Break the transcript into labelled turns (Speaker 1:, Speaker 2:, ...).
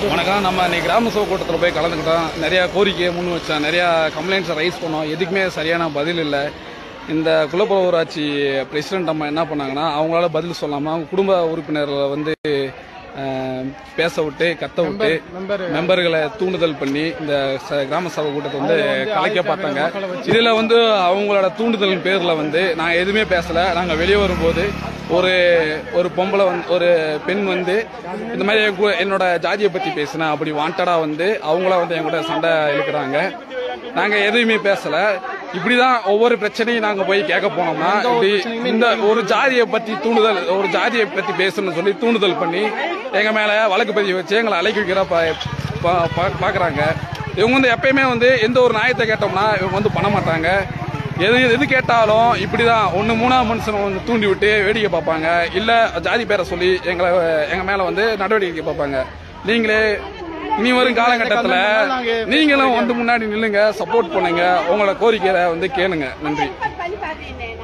Speaker 1: வணக்கம். நம்ம இன்னைக்கு கிராம சபை கூட்டத்தில் போய் கலந்துக்கிட்டோம். நிறைய கோரிக்கையை முன் வச்சோம், நிறைய கம்ப்ளைண்ட்ஸை ரைஸ் பண்ணோம். எதுக்குமே சரியான பதில் இல்லை. இந்த குலப்புற ஊராட்சி பிரசிடென்ட் அம்மா என்ன பண்ணாங்கன்னா, அவங்களால பதில் சொல்லாமல் அவங்க குடும்ப உறுப்பினர்களை வந்து பேச விட்டு கத்த விட்டு மெம்பர்களை தூண்டுதல் பண்ணி இந்த கிராம சபை கூட்டத்தை வந்து கலைக்க பார்த்தாங்க. இதுல வந்து அவங்களோட தூண்டுதலின் பேர்ல வந்து நான் எதுவுமே பேசல. நாங்க வெளியே வரும்போது ஒரு பொம்பளை வந்து ஒரு பெண் வந்து இந்த மாதிரி என்னோட ஜாதியை பத்தி பேசினேன் அப்படி வாண்டடா வந்து அவங்கள வந்து எங்கூட சண்டை இழுக்கிறாங்க. நாங்க எதுவுமே பேசல. இப்படிதான் ஒவ்வொரு பிரச்சனையும் நாங்க போய் கேட்க போனோம்னா இந்த ஒரு ஜாதியை பத்தி தூண்டுதல், ஒரு ஜாதியை பத்தி பேசணும்னு சொல்லி தூண்டுதல் பண்ணி எங்க மேல வழக்கு பதிவு வச்சு எங்களை அழைக்க வைக்கிற பாக்குறாங்க. இவங்க வந்து எப்பயுமே வந்து எந்த ஒரு நியாயத்தை கேட்டோம்னா இவங்க வந்து பண்ண மாட்டாங்க. எது கேட்டாலும் இப்படிதான் ஒன்னு மூணாம் மனுஷன் வந்து தூண்டி விட்டு வேடிக்கை பார்ப்பாங்க. இல்ல ஜாதி பேரை சொல்லி எங்க மேல வந்து நடவடிக்கை பார்ப்பாங்க. நீங்களே இனி வரும் காலகட்டத்துல நீங்களும் வந்து முன்னாடி நில்லுங்க, சப்போர்ட் பண்ணுங்க, உங்களோட கோரிக்கையை வந்து கேளுங்க. நன்றி.